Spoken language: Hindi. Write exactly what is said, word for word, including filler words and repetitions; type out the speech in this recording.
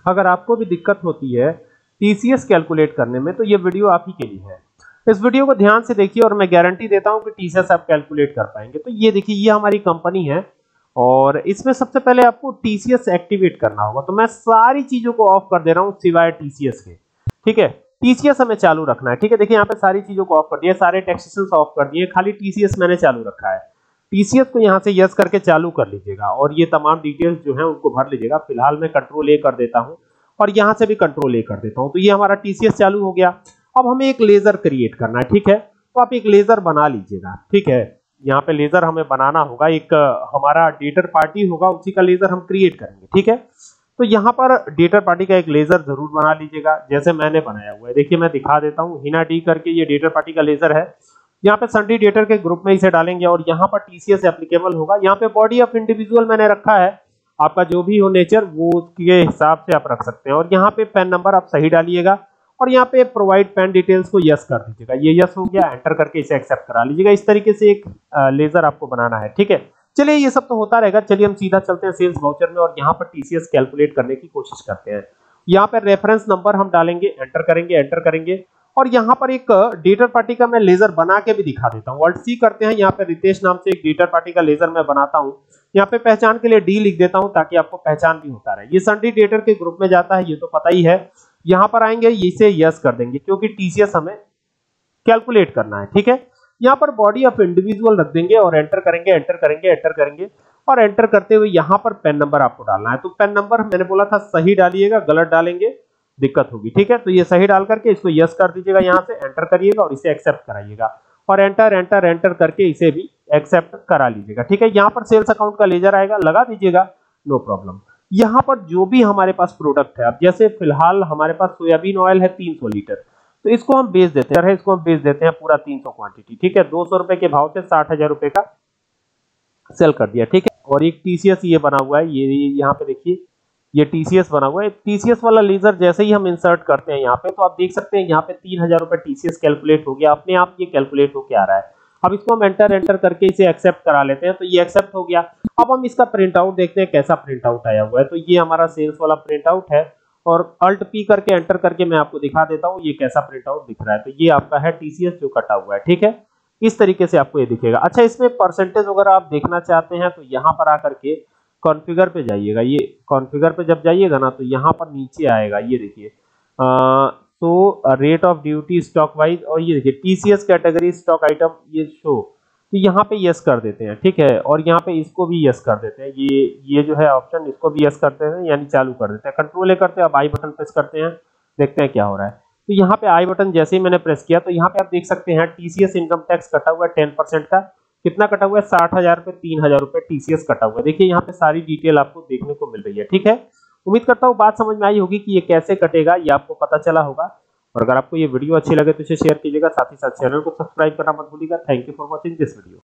अगर आपको भी दिक्कत होती है टीसीएस कैलकुलेट करने में तो ये वीडियो आप ही के लिए है। इस वीडियो को ध्यान से देखिए और मैं गारंटी देता हूं कि टीसीएस आप कैलकुलेट कर पाएंगे। तो ये देखिए, ये हमारी कंपनी है और इसमें सबसे पहले आपको टीसीएस एक्टिवेट करना होगा। तो मैं सारी चीजों को ऑफ कर दे रहा हूं सिवाय टीसीएस के, ठीक है। टीसीएस हमें चालू रखना है, ठीक है। देखिए यहाँ पे सारी चीजों को ऑफ कर दिया, सारे टैक्सेशंस ऑफ कर दिए, खाली टीसीएस मैंने चालू रखा है। टीसीएस को यहाँ से यस करके चालू कर लीजिएगा और ये तमाम डिटेल्स जो है उनको भर लीजिएगा। फिलहाल मैं कंट्रोल ए कर देता हूँ और यहाँ से भी कंट्रोल ए कर देता हूँ। तो ये हमारा टीसीएस चालू हो गया। अब हमें एक लेजर क्रिएट करना है, ठीक है। तो आप एक लेजर बना लीजिएगा, ठीक है। यहाँ पे लेजर हमें बनाना होगा, एक हमारा डेटर पार्टी होगा, उसी का लेजर हम क्रिएट करेंगे, ठीक है। तो यहाँ पर डेटर पार्टी का एक लेजर जरूर बना लीजिएगा जैसे मैंने बनाया हुआ है। देखिए मैं दिखा देता हूँ, हिना डी करके ये डेटर पार्टी का लेजर है। यहाँ पे सन्डी डेटर के ग्रुप में इसे डालेंगे और यहाँ पर टीसीएस एप्लीकेबल होगा। यहाँ पे बॉडी ऑफ इंडिविजुअल मैंने रखा है, आपका जो भी हो नेचर वो उसके हिसाब से आप रख सकते हैं। और यहाँ पे पैन नंबर आप सही डालिएगा और यहाँ पे प्रोवाइड पैन डिटेल्स को यस कर दीजिएगा। ये यस हो गया, एंटर करके इसे एक्सेप्ट करा लीजिएगा। इस तरीके से एक लेजर आपको बनाना है, ठीक है। चलिए ये सब तो होता रहेगा, चलिए हम सीधा चलते हैं सेल्स वाउचर में और यहाँ पर टीसीएस कैलकुलेट करने की कोशिश करते हैं। यहाँ पर रेफरेंस नंबर हम डालेंगे, एंटर करेंगे, एंटर करेंगे और यहाँ पर एक डेटर पार्टी का मैं लेजर बना के भी दिखा देता हूँ। ऑल्ट सी करते हैं, यहाँ पे रितेश नाम से एक डेटर पार्टी का लेजर मैं बनाता हूँ। यहाँ पे पहचान के लिए डी लिख देता हूँ ताकि आपको पहचान भी होता रहे। ये सन्डी डेटर के ग्रुप में जाता है, ये तो पता ही है। यहाँ पर आएंगे, इसे यस कर देंगे क्योंकि टीसीएस हमें कैलकुलेट करना है, ठीक है। यहाँ पर बॉडी ऑफ इंडिविजुअल रख देंगे और एंटर करेंगे, एंटर करेंगे, एंटर करेंगे और एंटर करते हुए यहाँ पर पेन नंबर आपको डालना है। तो पेन नंबर मैंने बोला था सही डालिएगा, गलत डालेंगे दिक्कत होगी, ठीक है। तो ये सही डाल करके इसको यस कर दीजिएगा, यहाँ से एंटर करिएगा और इसे एक्सेप्ट कराइएगा और एंटर एंटर एंटर करके इसे भी एक्सेप्ट करा लीजिएगा, ठीक है। यहाँ पर सेल्स अकाउंट का लेजर आएगा, लगा दीजिएगा, नो प्रॉब्लम। यहाँ पर जो भी हमारे पास प्रोडक्ट है, अब जैसे फिलहाल हमारे पास सोयाबीन ऑयल है तीन सौ लीटर, तो इसको हम बेच देते हैं, इसको हम बेच देते हैं पूरा तीन सौ क्वांटिटी, ठीक है। दो सौ रुपए के भाव से साठ हजार रुपए का सेल कर दिया, ठीक है। और एक टीसीएस ये बना हुआ है, ये यहाँ पे देखिए ये टीसीएस बना हुआ है। टीसीएस वाला लेजर जैसे ही हम इंसर्ट करते हैं यहाँ पे, तो आप देख सकते हैं यहाँ पे तीन हजार रुपए टीसीएस कैलकुलेट हो गया, अपने आप ये कैलकुलेट होके आ रहा है। अब इसको हम एंटर एंटर करके इसे एक्सेप्ट करा लेते हैं, तो ये एक्सेप्ट हो गया। अब हम इसका प्रिंट आउट देखते हैं कैसा प्रिंट आउट आया हुआ है। तो ये हमारा सेल्स वाला प्रिंट आउट है और अल्ट पी करके एंटर करके मैं आपको दिखा देता हूँ ये कैसा प्रिंट आउट दिख रहा है। तो ये आपका है टीसीएस जो कटा हुआ है, ठीक है। इस तरीके से आपको ये दिखेगा। अच्छा, इसमें परसेंटेज अगर आप देखना चाहते हैं तो यहाँ पर आकर के कॉन्फ़िगर पे जाइएगा। ये कॉन्फ़िगर पे जब जाइएगा ना तो यहाँ पर नीचे आएगा, ये देखिए तो rate of duty stock wise, और ये देखिए टीसीएस कैटेगरी स्टॉक आइटम, ये शो। तो यहाँ पे यस कर देते हैं, ठीक है। और यहाँ पे इसको भी यस कर देते हैं, ये ये जो है ऑप्शन, इसको भी यस करते हैं, यानी चालू कर देते हैं। कंट्रोल ए करते हैं, अब आई बटन प्रेस करते हैं, देखते हैं क्या हो रहा है। तो यहाँ पे आई बटन जैसे ही मैंने प्रेस किया तो यहाँ पे आप देख सकते हैं टीसीएस इनकम टैक्स कटा हुआ है टेन परसेंट का। कितना कटा हुआ है? साठ हजार रुपए, तीन हजार रुपए टीसीएस कटा हुआ है। देखिए यहाँ पे सारी डिटेल आपको देखने को मिल रही है, ठीक है। उम्मीद करता हूँ बात समझ में आई होगी कि ये कैसे कटेगा, ये आपको पता चला होगा। और अगर आपको ये वीडियो अच्छी लगे तो इसे शेयर कीजिएगा, साथ ही साथ चैनल को सब्सक्राइब करना मत भूलिएगा। Thank you for watching this video.